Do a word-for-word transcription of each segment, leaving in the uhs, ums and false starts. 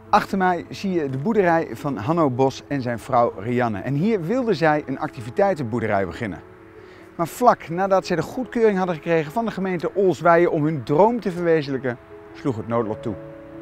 Achter mij zie je de boerderij van Hanno Bos en zijn vrouw Rianne. En hier wilden zij een activiteitenboerderij beginnen. Maar vlak nadat zij de goedkeuring hadden gekregen van de gemeente Olsweijen om hun droom te verwezenlijken, sloeg het noodlot toe.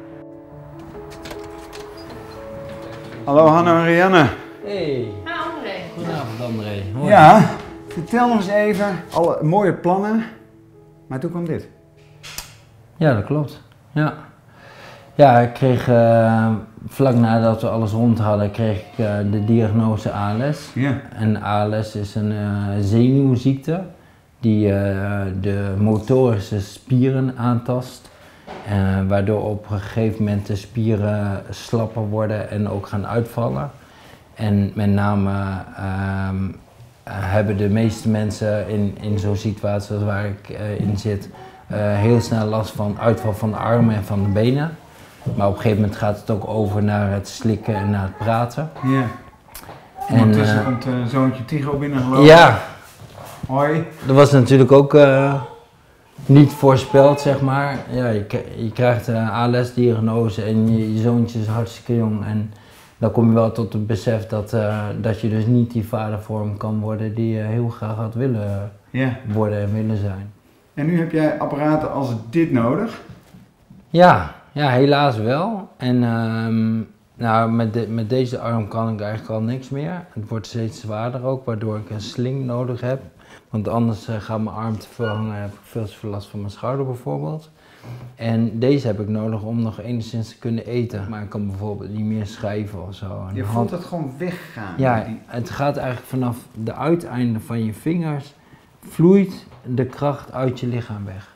Hallo Hanno en Rianne. Hey. Ha, André. Goedenavond André. Hoi. Ja, vertel nog eens even alle mooie plannen, maar toen kwam dit. Ja, dat klopt. Ja, ja ik kreeg uh, vlak nadat we alles rond hadden, kreeg ik uh, de diagnose A L S. Ja. En A L S is een uh, zenuwziekte die uh, de motorische spieren aantast. Uh, waardoor op een gegeven moment de spieren slapper worden en ook gaan uitvallen. En met name uh, hebben de meeste mensen in, in zo'n situatie als waar ik uh, in zit, uh, heel snel last van uitval van de armen en van de benen. Maar op een gegeven moment gaat het ook over naar het slikken en naar het praten. Ja. En ondertussen uh, komt uh, zoontje Tigo binnen gelopen. Ja. Hoi. Dat was natuurlijk ook uh, niet voorspeld, zeg maar. Ja, je, je krijgt een A L S-diagnose en je, je zoontje is hartstikke jong. En dan kom je wel tot het besef dat, uh, dat je dus niet die vadervorm kan worden die je heel graag had willen ja. worden en willen zijn. En nu heb jij apparaten als dit nodig? Ja, ja helaas wel. En um, nou, met, de, met deze arm kan ik eigenlijk al niks meer. Het wordt steeds zwaarder ook, waardoor ik een sling nodig heb. Want anders uh, gaat mijn arm te veel hangen en heb ik veel te veel last van mijn schouder bijvoorbeeld. En deze heb ik nodig om nog enigszins te kunnen eten. Maar ik kan bijvoorbeeld niet meer schrijven of zo. Je voelt het gewoon weggaan. Ja, het gaat eigenlijk vanaf de uiteinden van je vingers, vloeit de kracht uit je lichaam weg.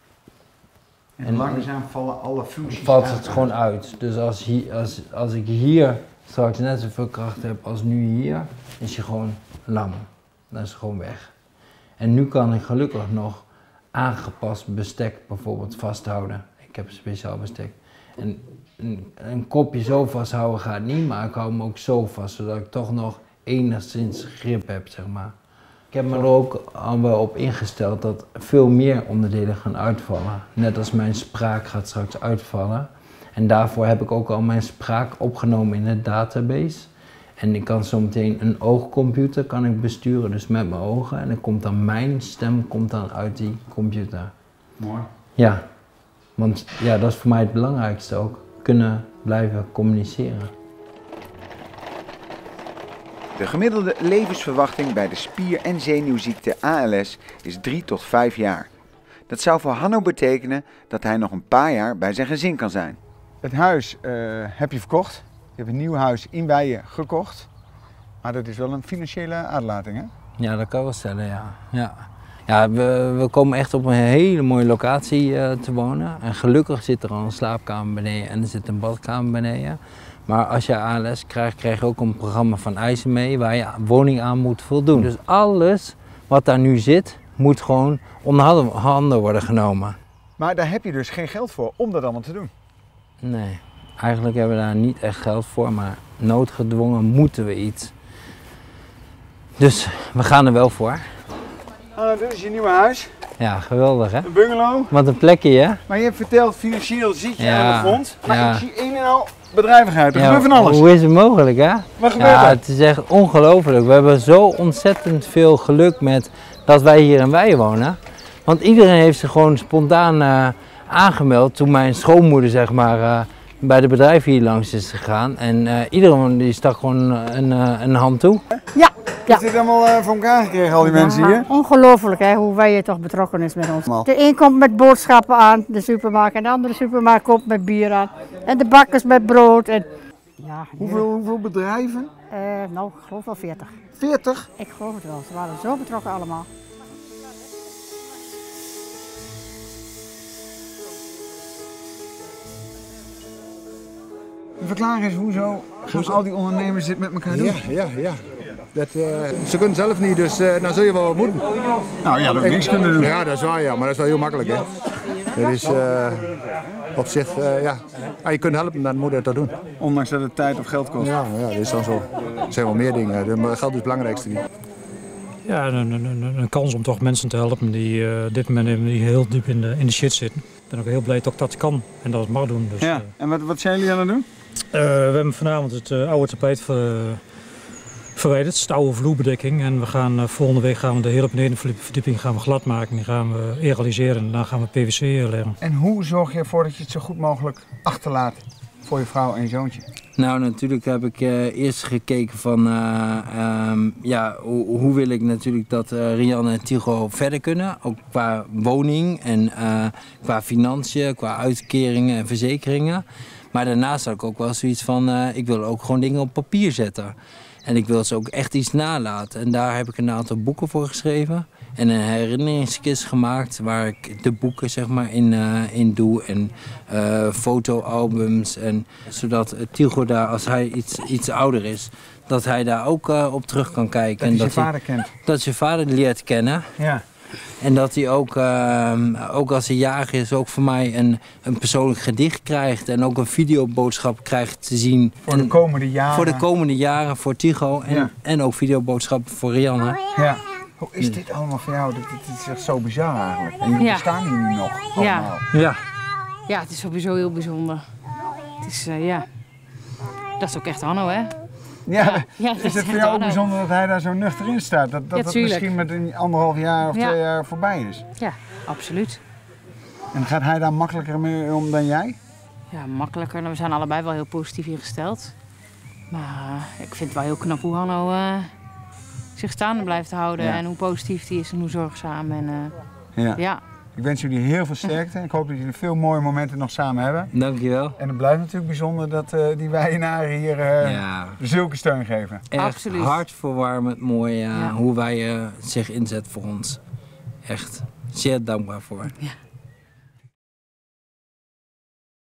En, en langzaam vallen alle functies valt uit. het gewoon uit. Dus als, hier, als, als ik hier straks net zoveel kracht heb als nu hier, is je gewoon lam. Dan is het gewoon weg. En nu kan ik gelukkig nog aangepast bestek bijvoorbeeld vasthouden. Ik heb een speciaal bestek. En een, een kopje zo vasthouden gaat niet, maar ik hou hem ook zo vast, zodat ik toch nog enigszins grip heb, zeg maar. Ik heb me er ook al wel op ingesteld dat veel meer onderdelen gaan uitvallen. Net als mijn spraak gaat straks uitvallen. En daarvoor heb ik ook al mijn spraak opgenomen in het database. En ik kan zometeen een oogcomputer kan ik besturen, dus met mijn ogen. En dan komt dan mijn stem komt dan uit die computer. Mooi. Ja, want ja, dat is voor mij het belangrijkste ook. Kunnen blijven communiceren. De gemiddelde levensverwachting bij de spier- en zenuwziekte A L S is drie tot vijf jaar. Dat zou voor Hanno betekenen dat hij nog een paar jaar bij zijn gezin kan zijn. Het huis uh, heb je verkocht. Je hebt een nieuw huis in Weijen gekocht. Maar dat is wel een financiële uitlating, hè? Ja, dat kan ik wel stellen, ja. Ja, ja we, we komen echt op een hele mooie locatie uh, te wonen. En gelukkig zit er al een slaapkamer beneden en er zit een badkamer beneden. Maar als je A L S krijgt, krijg je ook een programma van eisen mee waar je woning aan moet voldoen. Dus alles wat daar nu zit, moet gewoon onder handen worden genomen. Maar daar heb je dus geen geld voor om dat allemaal te doen? Nee, eigenlijk hebben we daar niet echt geld voor, maar noodgedwongen moeten we iets. Dus we gaan er wel voor. Ah, dit is je nieuwe huis. Ja, geweldig hè? Een bungalow. Wat een plekje hè? Maar je hebt verteld, financieel zit je Ja, aan de grond. Maar ja. ik zie een en al bedrijvigheid, er Ja, gebeurt van alles. hoe is het mogelijk hè? Wat gebeurt Ja, er? het is echt ongelooflijk. We hebben zo ontzettend veel geluk met dat wij hier in Weijen wonen. Want iedereen heeft zich gewoon spontaan uh, aangemeld toen mijn schoonmoeder zeg maar uh, bij de bedrijven hier langs is gegaan. En uh, iedereen die stak gewoon een, uh, een hand toe. Ja, ja. Is dit allemaal uh, voor elkaar gekregen, al die mensen hier? Ongelooflijk hè, hoe wij toch betrokken is met ons. De een komt met boodschappen aan, de supermarkt, en de andere supermarkt komt met bier aan. En de bakkers met brood. En... Ja, Hoeveel, hoeveel bedrijven? Uh, nou, ik geloof wel veertig. veertig? Ik geloof het wel, ze waren zo betrokken allemaal. Verklaar eens, hoezo gaan al die ondernemers dit met elkaar doen? Ja, ja, ja. Dat, uh, ze kunnen zelf niet, dus uh, dan zul je wel wat moeten. Nou ja, dat we niks kunnen doen. Ja, dat is waar, ja, maar dat is wel heel makkelijk. Hè. Dat is uh, op zich, uh, ja. Ah, je kunt helpen, dan moet je dat doen. Ondanks dat het tijd of geld kost. Ja, ja, dat is dan zo. Er zijn wel meer dingen, maar geld is het belangrijkste niet. Ja, een, een, een, een kans om toch mensen te helpen die uh, op dit moment die heel diep in de, in de shit zitten. Ik ben ook heel blij dat ik dat kan en dat het mag doen. Dus, ja, uh, en wat, wat zijn jullie aan het doen? Uh, we hebben vanavond het uh, oude tapijt ver, uh, verwijderd, het is de oude vloerbedekking. En we gaan, uh, volgende week gaan we de hele benedenverdieping gaan we glad maken. Die gaan we egaliseren en daarna gaan we P V C leggen. En hoe zorg je ervoor dat je het zo goed mogelijk achterlaat voor je vrouw en je zoontje? Nou, natuurlijk heb ik uh, eerst gekeken van, uh, um, ja, hoe, hoe wil ik natuurlijk dat uh, Rianne en Tigo verder kunnen. Ook qua woning en uh, qua financiën, qua uitkeringen en verzekeringen. Maar daarnaast had ik ook wel zoiets van, uh, ik wil ook gewoon dingen op papier zetten. En ik wil ze ook echt iets nalaten. En daar heb ik een aantal boeken voor geschreven. En een herinneringskist gemaakt waar ik de boeken zeg maar, in, uh, in doe. En uh, fotoalbums. En, zodat Tigo daar, als hij iets, iets ouder is, dat hij daar ook uh, op terug kan kijken. Dat en hij dat zijn vader kent. Dat je vader leert kennen. Ja. En dat hij ook, uh, ook als hij jarig is, ook voor mij een, een persoonlijk gedicht krijgt. En ook een videoboodschap krijgt te zien. Voor de komende jaren. Voor de komende jaren, voor Tigo. En, ja. en ook videoboodschappen voor Rianne. Ja. Hoe is dit allemaal voor jou? Dit, dit is echt zo bizar eigenlijk. En jullie ja. bestaan hier nu nog allemaal. Ja. Ja. Ja, het is sowieso heel bijzonder. Het is, uh, ja... Dat is ook echt Hanno, hè? Ja, ja, is het voor jou ook bijzonder dat hij daar zo nuchter in staat? Dat dat, ja, dat misschien met een anderhalf jaar of ja. twee jaar voorbij is? Ja, absoluut. En gaat hij daar makkelijker mee om dan jij? Ja, makkelijker. We zijn allebei wel heel positief ingesteld. Maar uh, ik vind het wel heel knap hoe Hanno uh, zich staande blijft houden. Ja. En hoe positief hij is en hoe zorgzaam. En, uh, ja. ja. Ik wens jullie heel veel sterkte. Ik hoop dat jullie veel mooie momenten nog samen hebben. Dankjewel. En het blijft natuurlijk bijzonder dat uh, die Wijnaren hier uh, ja. zulke steun geven. Echt absoluut. Hartverwarmend mooi uh, ja. hoe wij uh, zich inzet voor ons. Echt zeer dankbaar voor. Ja.